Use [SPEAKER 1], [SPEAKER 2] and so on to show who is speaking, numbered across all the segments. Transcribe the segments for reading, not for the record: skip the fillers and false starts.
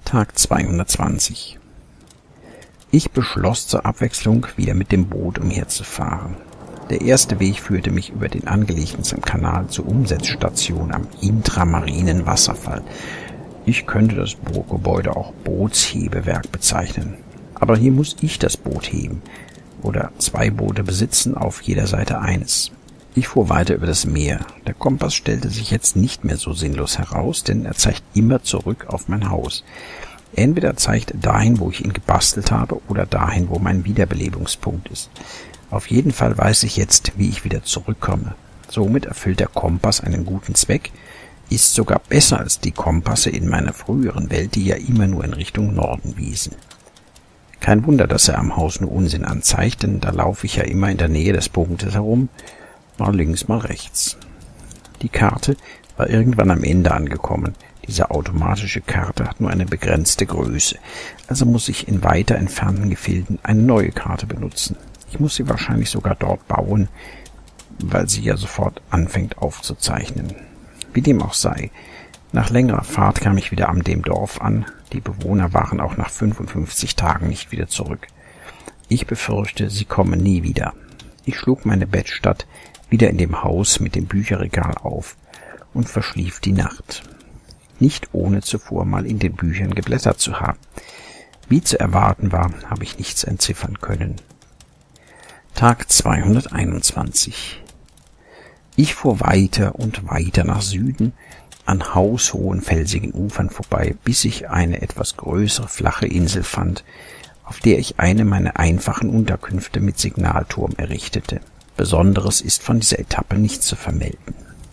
[SPEAKER 1] Tag 220. Ich beschloss zur Abwechslung, wieder mit dem Boot umherzufahren. Der erste Weg führte mich über den angelegten Kanal zur Umsetzstation am intramarinen Wasserfall. Ich könnte das Burggebäude auch Bootshebewerk bezeichnen. Aber hier muss ich das Boot heben oder 2 Boote besitzen, auf jeder Seite eines. Ich fuhr weiter über das Meer. Der Kompass stellte sich jetzt nicht mehr so sinnlos heraus, denn er zeigt immer zurück auf mein Haus. Entweder zeigt er dahin, wo ich ihn gebastelt habe, oder dahin, wo mein Wiederbelebungspunkt ist. Auf jeden Fall weiß ich jetzt, wie ich wieder zurückkomme. Somit erfüllt der Kompass einen guten Zweck, ist sogar besser als die Kompasse in meiner früheren Welt, die ja immer nur in Richtung Norden wiesen. Kein Wunder, dass er am Haus nur Unsinn anzeigt, denn da laufe ich ja immer in der Nähe des Punktes herum, mal links, mal rechts. Die Karte war irgendwann am Ende angekommen. Diese automatische Karte hat nur eine begrenzte Größe, also muss ich in weiter entfernten Gefilden eine neue Karte benutzen. Ich muss sie wahrscheinlich sogar dort bauen, weil sie ja sofort anfängt aufzuzeichnen. Wie dem auch sei, nach längerer Fahrt kam ich wieder am dem Dorf an. Die Bewohner waren auch nach 55 Tagen nicht wieder zurück. Ich befürchte, sie kommen nie wieder. Ich schlug meine Bettstatt wieder in dem Haus mit dem Bücherregal auf und verschlief die Nacht. Nicht ohne zuvor mal in den Büchern geblättert zu haben. Wie zu erwarten war, habe ich nichts entziffern können. Tag 221. Ich fuhr weiter und weiter nach Süden, an haushohen felsigen Ufern vorbei, bis ich eine etwas größere flache Insel fand, auf der ich eine meiner einfachen Unterkünfte mit Signalturm errichtete. Besonderes ist von dieser Etappe nicht zu vermelden.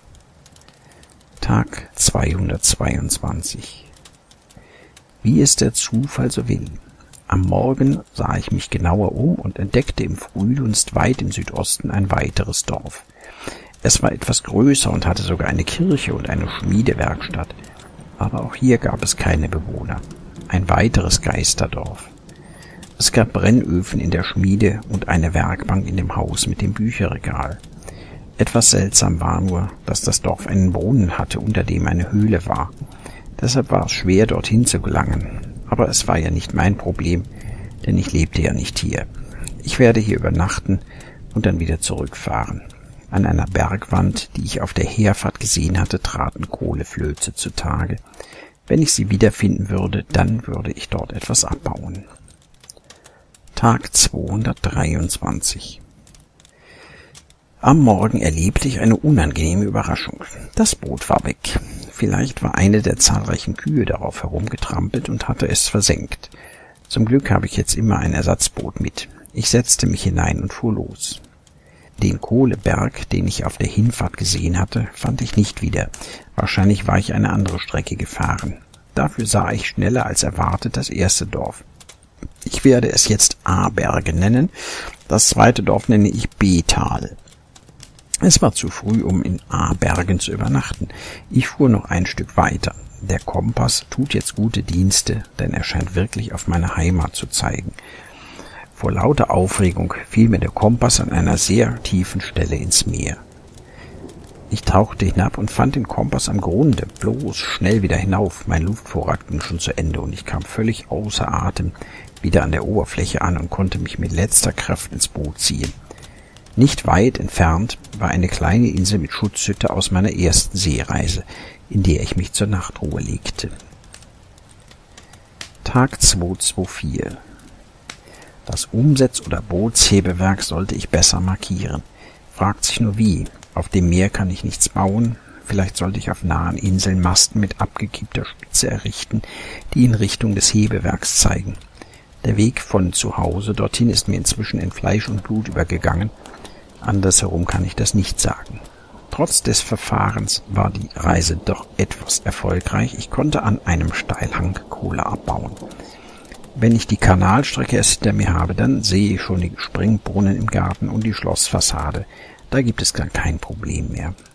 [SPEAKER 1] Tag 222. Wie es der Zufall so will. Am Morgen sah ich mich genauer um und entdeckte im Frühdunst weit im Südosten ein weiteres Dorf. Es war etwas größer und hatte sogar eine Kirche und eine Schmiedewerkstatt. Aber auch hier gab es keine Bewohner. Ein weiteres Geisterdorf. Es gab Brennöfen in der Schmiede und eine Werkbank in dem Haus mit dem Bücherregal. Etwas seltsam war nur, dass das Dorf einen Brunnen hatte, unter dem eine Höhle war. Deshalb war es schwer, dorthin zu gelangen. Aber es war ja nicht mein Problem, denn ich lebte ja nicht hier. Ich werde hier übernachten und dann wieder zurückfahren. An einer Bergwand, die ich auf der Herfahrt gesehen hatte, traten Kohleflöze zutage. Wenn ich sie wiederfinden würde, dann würde ich dort etwas abbauen. Tag 223. Am Morgen erlebte ich eine unangenehme Überraschung. Das Boot war weg. Vielleicht war eine der zahlreichen Kühe darauf herumgetrampelt und hatte es versenkt. Zum Glück habe ich jetzt immer ein Ersatzboot mit. Ich setzte mich hinein und fuhr los. Den Kohleberg, den ich auf der Hinfahrt gesehen hatte, fand ich nicht wieder. Wahrscheinlich war ich eine andere Strecke gefahren. Dafür sah ich schneller als erwartet das erste Dorf. Ich werde es jetzt A-Berge nennen. Das zweite Dorf nenne ich B-Tal. Es war zu früh, um in A-Bergen zu übernachten. Ich fuhr noch ein Stück weiter. Der Kompass tut jetzt gute Dienste, denn er scheint wirklich auf meine Heimat zu zeigen. Vor lauter Aufregung fiel mir der Kompass an einer sehr tiefen Stelle ins Meer. Ich tauchte hinab und fand den Kompass am Grunde, bloß schnell wieder hinauf. Mein Luftvorrat ging schon zu Ende und ich kam völlig außer Atem wieder an der Oberfläche an und konnte mich mit letzter Kraft ins Boot ziehen. Nicht weit entfernt war eine kleine Insel mit Schutzhütte aus meiner ersten Seereise, in der ich mich zur Nachtruhe legte. Tag 224. Das Umsetz- oder Bootshebewerk sollte ich besser markieren. Fragt sich nur wie. Auf dem Meer kann ich nichts bauen. Vielleicht sollte ich auf nahen Inseln Masten mit abgekippter Spitze errichten, die in Richtung des Hebewerks zeigen. Der Weg von zu Hause dorthin ist mir inzwischen in Fleisch und Blut übergegangen. Andersherum kann ich das nicht sagen. Trotz des Verfahrens war die Reise doch etwas erfolgreich. Ich konnte an einem Steilhang Kohle abbauen. Wenn ich die Kanalstrecke erst hinter mir habe, dann sehe ich schon die Springbrunnen im Garten und die Schlossfassade. Da gibt es gar kein Problem mehr.